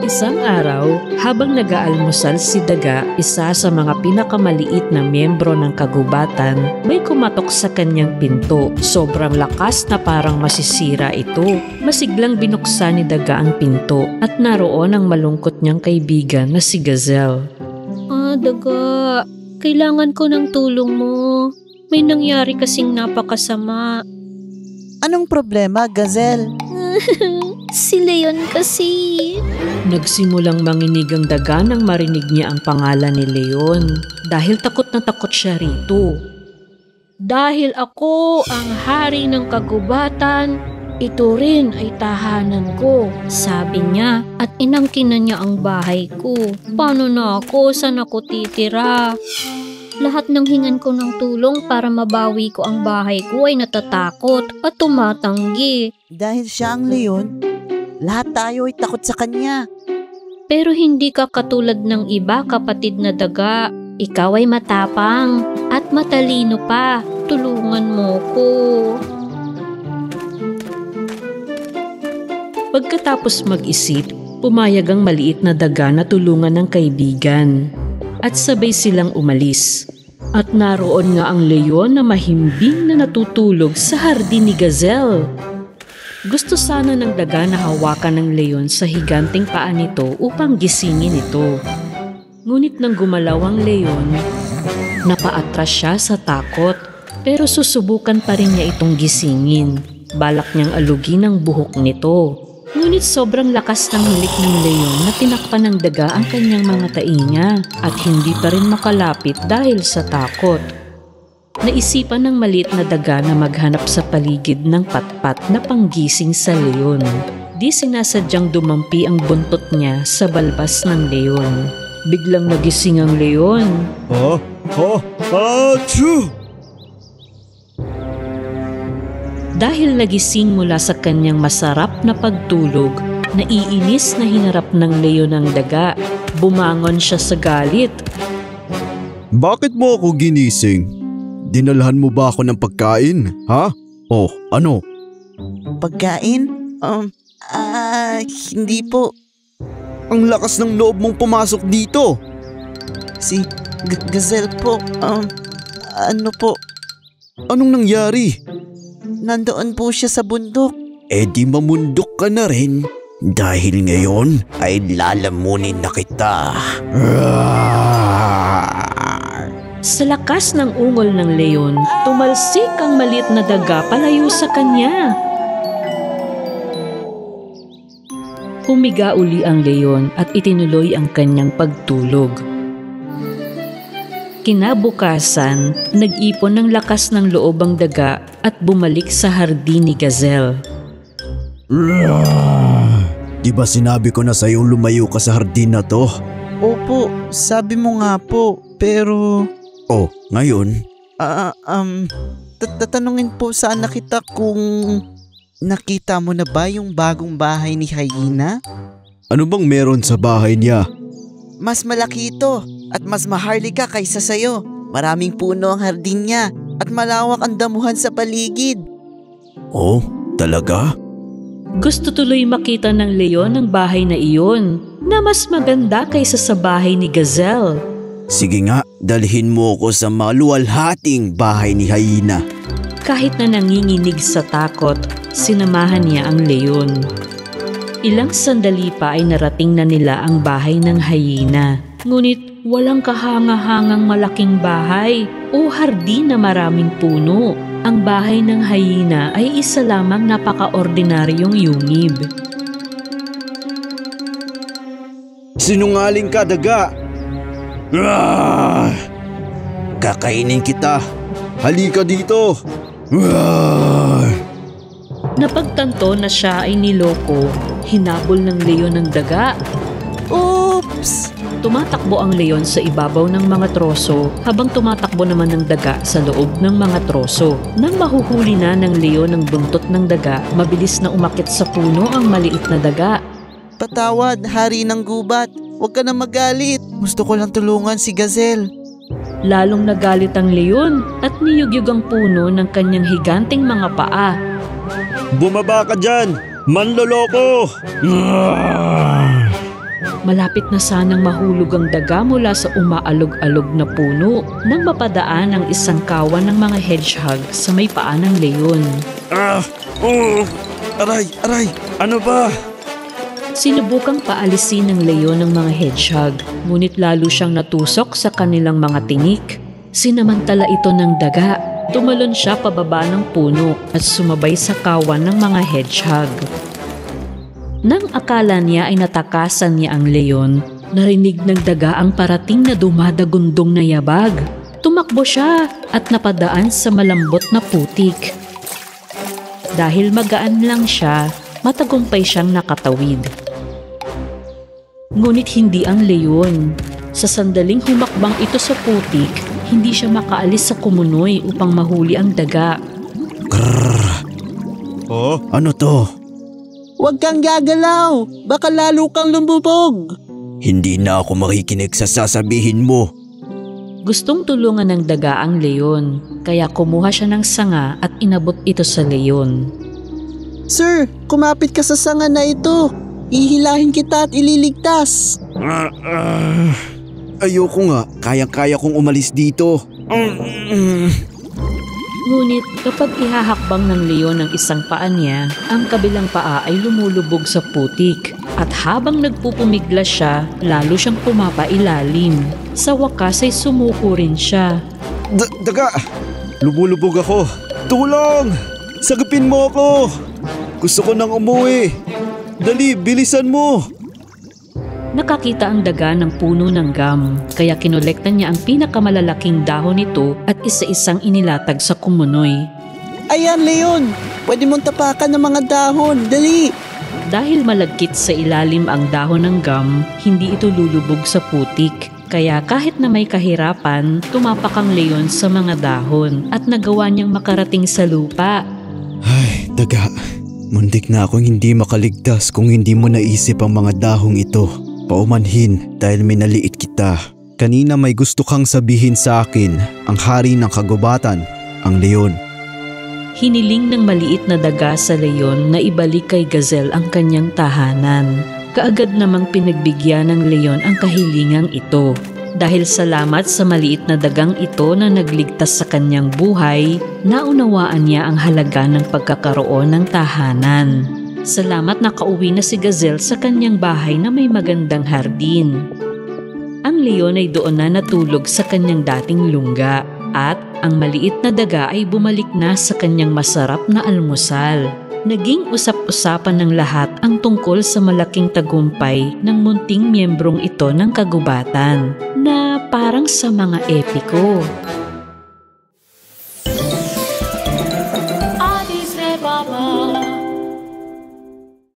Isang araw, habang nag-aalmusal si Daga, isa sa mga pinakamaliit na miyembro ng kagubatan, may kumatok sa kanyang pinto. Sobrang lakas na parang masisira ito. Masiglang binuksan ni Daga ang pinto at naroon ang malungkot niyang kaibigan na si Gazelle. Daga, kailangan ko ng tulong mo. May nangyari kasing napakasama. Anong problema, Gazelle? Si Leon kasi. Nagsimulang manginig ang Daga nang marinig niya ang pangalan ni Leon dahil takot na takot siya rito. Dahil ako ang hari ng kagubatan, ito rin ay tahanan ko, sabi niya, at inangkinan niya ang bahay ko. Paano na ako? Saan ako titira? Lahat ng hingan ko ng tulong para mabawi ko ang bahay ko ay natatakot at tumatanggi. Dahil siya ang leon, lahat tayo ay takot sa kanya. Pero hindi ka katulad ng iba, kapatid na Daga. Ikaw ay matapang at matalino pa. Tulungan mo ko. Pagkatapos mag-isip, pumayag ang maliit na Daga na tulungan ng kaibigan. At sabay silang umalis. At naroon nga ang leon na mahimbing na natutulog sa hardin ni Gazelle. Gusto sana ng Daga na hawakan ng leon sa higanting paa nito upang gisingin ito. Ngunit nang gumalaw ang leon, napaatras siya sa takot. Pero susubukan pa rin niya itong gisingin. Balak niyang alugin ang buhok nito. Ngunit sobrang lakas ng hilik ng leon na tinakpan ng Daga ang kanyang mga tainga at hindi pa rin makalapit dahil sa takot. Naisipan ng maliit na Daga na maghanap sa paligid ng patpat na panggising sa leon. Di sinasadyang dumampi ang buntot niya sa balbas ng leon. Biglang nagising ang leon. Achoo! Dahil nagising mula sa kanyang masarap na pagtulog, naiinis na hinarap ng leon ang Daga. Bumangon siya sa galit. Bakit mo ako ginising? Dinalhan mo ba ako ng pagkain, ha? Oh, ano? Pagkain? Hindi po. Ang lakas ng loob mong pumasok dito. Si Gazelle po, ano po? Anong nangyari? Nandoon po siya sa bundok. Di mamundok ka na rin. Dahil ngayon ay lalamunin na kita. Sa lakas ng ungol ng leon, tumalsik ang maliit na Daga palayo sa kanya. Humiga uli ang leon at itinuloy ang kanyang pagtulog. Kinabukasan, nag-ipon ng lakas ng loob ang Daga at bumalik sa hardin ni Gazelle. Di ba sinabi ko na sa'yo lumayo ka sa hardin na to? Opo, sabi mo nga po, pero... Oh, ngayon? Tatanungin po sana kita kung nakita mo na ba yung bagong bahay ni Hyena? Ano bang meron sa bahay niya? Mas malaki ito at mas maharlika kaysa sayo. Maraming puno ang hardin niya at malawak ang damuhan sa paligid. Oh, talaga? Gusto tuloy makita ng leon ang bahay na iyon na mas maganda kaysa sa bahay ni Gazelle. Sige nga, dalhin mo ko sa maluwalhating bahay ni Hyena. Kahit na nanginginig sa takot, sinamahan niya ang leon. Ilang sandali pa ay narating na nila ang bahay ng Hyena. Ngunit walang kahanga-hangang malaking bahay o hardin na maraming puno. Ang bahay ng Hyena ay isa lamang napaka-ordinaryong yungib. Sinungaling ka, Daga! Kakainin kita! Halika dito! Napagtanto na siya ay niloko, hinabol ng leon ng Daga. Oops! Tumatakbo ang leon sa ibabaw ng mga troso habang tumatakbo naman ng Daga sa loob ng mga troso. Nang mahuhuli na ng leon ang buntot ng Daga, mabilis na umakyat sa puno ang maliit na Daga. Patawad, hari ng gubat. Huwag ka na magalit. Gusto ko lang tulungan si Gazelle. Lalong nagalit ang leon at niyugyug ang puno ng kanyang higanting mga paa. Bumaba ka dyan! Manloloko! Malapit na sanang mahulog ang daga mula sa umaalog-alog na puno nang mapadaan ang isang kawan ng mga hedgehog sa may paa ng leon. Aray, ano ba? Sinubukang paalisin ng leon ng mga hedgehog, ngunit lalo siyang natusok sa kanilang mga tinik. Sinamantala ito ng daga. Tumalon siya pababa ng puno at sumabay sa kawan ng mga hedgehog. Nang akala niya ay natakasan niya ang leon, narinig ng daga ang parating na dumadagundong na yabag. Tumakbo siya at napadaan sa malambot na putik. Dahil magaan lang siya, matagumpay siyang nakatawid. Ngunit hindi ang leon. Sa sandaling humakbang ito sa putik, hindi siya makaalis sa kumunoy upang mahuli ang daga. Oh, ano to? Huwag kang gagalaw! Baka lalo kang lumubog! Hindi na ako makikinig sa sasabihin mo. Gustong tulungan ng daga ang leon, kaya kumuha siya ng sanga at inabot ito sa leon. Sir, kumapit ka sa sanga na ito. Ihilahin kita at ililigtas. Ayoko nga, kayang-kaya kong umalis dito. Ngunit kapag ihahakbang ng leon ang isang paa niya, ang kabilang paa ay lumulubog sa putik. At habang nagpupumiglas siya, lalo siyang pumapailalim. Sa wakas ay sumuko rin siya. Daga! Lumulubog ako! Tulong! Sagapin mo ako! Gusto ko nang umuwi! Dali, bilisan mo! Nakakita ang daga ng puno ng gum, kaya kinolekta niya ang pinakamalalaking dahon nito at isa-isang inilatag sa kumunoy. Ayan, Leon! Pwede mong tapakan ng mga dahon. Dali! Dahil malagkit sa ilalim ang dahon ng gum, hindi ito lulubog sa putik. Kaya kahit na may kahirapan, tumapak ang leon sa mga dahon at nagawa niyang makarating sa lupa. Ay, daga. Muntik na akong hindi makaligtas kung hindi mo naisip ang mga dahong ito. Paumanhin dahil minaliit kita. Kanina may gusto kang sabihin sa akin, ang hari ng kagubatan, ang leon. Hiniling ng maliit na daga sa leon na ibalik kay Gazelle ang kanyang tahanan. Kaagad namang pinagbigyan ng leon ang kahilingang ito. Dahil salamat sa maliit na dagang ito na nagligtas sa kanyang buhay, naunawaan niya ang halaga ng pagkakaroon ng tahanan. Salamat na kauwi na si Gazelle sa kanyang bahay na may magandang hardin. Ang leon ay doon na natulog sa kanyang dating lungga at ang maliit na daga ay bumalik na sa kanyang masarap na almusal. Naging usap-usapan ng lahat ang tungkol sa malaking tagumpay ng munting miyembrong ito ng kagubatan na parang sa mga epiko.